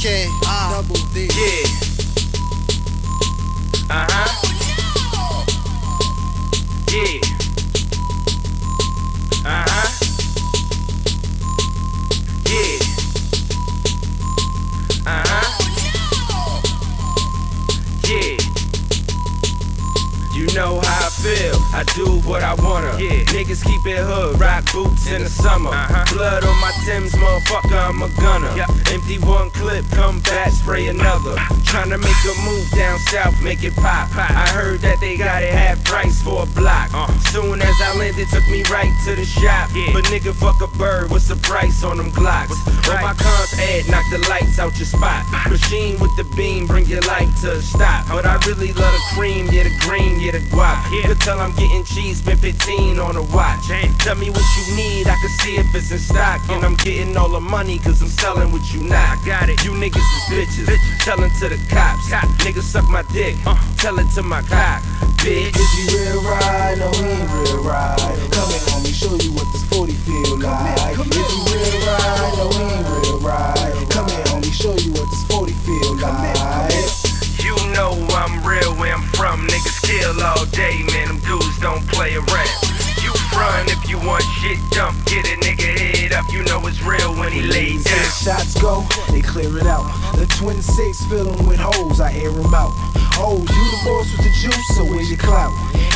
K-I-double-D. Yeah. Yeah. Yeah. Yeah. You know how I feel, I do what I wanna. Yeah. Niggas keep it hood, rock boots in the summer. Blood on my Timbs, motherfucker, I'm a gunner. Empty one clip, come back, spray another. Tryna make a move down south, make it pop. I heard that they got it half price for a block. Soon as I landed, took me right to the shop. But nigga, fuck a bird, what's the price on them Glocks? On my cons ad, knock the lights out your spot. Machine with the beam, bring your life to a stop. But I really love the cream, yeah the green, yeah the guap. Could tell I'm getting cheese, spent 15 on a watch. Tell me what you need, I can see if it's in stock. And I'm getting all the money, cause I'm selling what you not. Got it. You niggas is bitches, tellin' to the cops. Niggas suck my dick, tell it to my cock. Bitch. Is he real ride? No, he ain't real ride. Come here, homie, show you what this 40 feel like. Is he real ride? No, he ain't real ride. Come here, homie, show you what this 40 feel like. You know I'm real where I'm from. Niggas kill all day, man. Them dudes don't play around. You front if you want shit dumped. Get a nigga head up. You know it's real when he laid down. Shots go, they clear it out. The twin six fill them with holes, I air them out. Oh, you the boss with the juice, so where's your clout?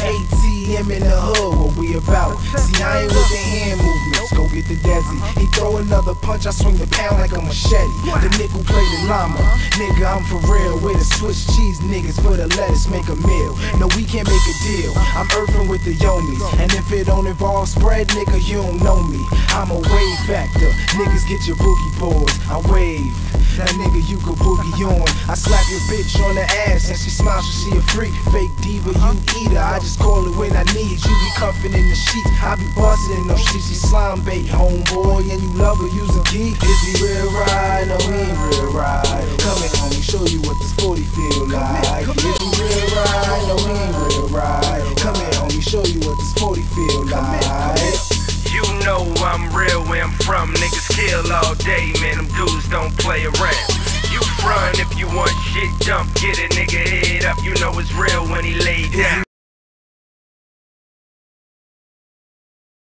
ATM in the hood, what we about? See, I ain't with the hand movements, go get the Desi. He throw another punch, I swing the pound like a machete. The nickel play the llama, nigga, I'm for real. With the Swiss cheese niggas for the lettuce, make a meal. No, we can't make a deal, I'm earthing with the yomies. And if it don't involve spread, nigga, you don't know me. I'm a wave factor, niggas get your boogie boards, I wave. That nigga you could boogie on. I slap your bitch on the ass and she smiles, she a freak. Fake diva, you eat her, I just call it when I need. You be cuffing in the sheets, I be busting in those sheets. She slime bait, homeboy, and you love her using key. Is he real ride? No, he ain't real ride. Come here, homie, show you what this 40 feel like. Is he real ride? No, he ain't real ride. Come here, homie, show you what this 40 feel like. You know I'm real where I'm from. Niggas kill all day, man. Them dudes don't play around. You front if you want shit dumped. Get a nigga head up. You know it's real when he laid down.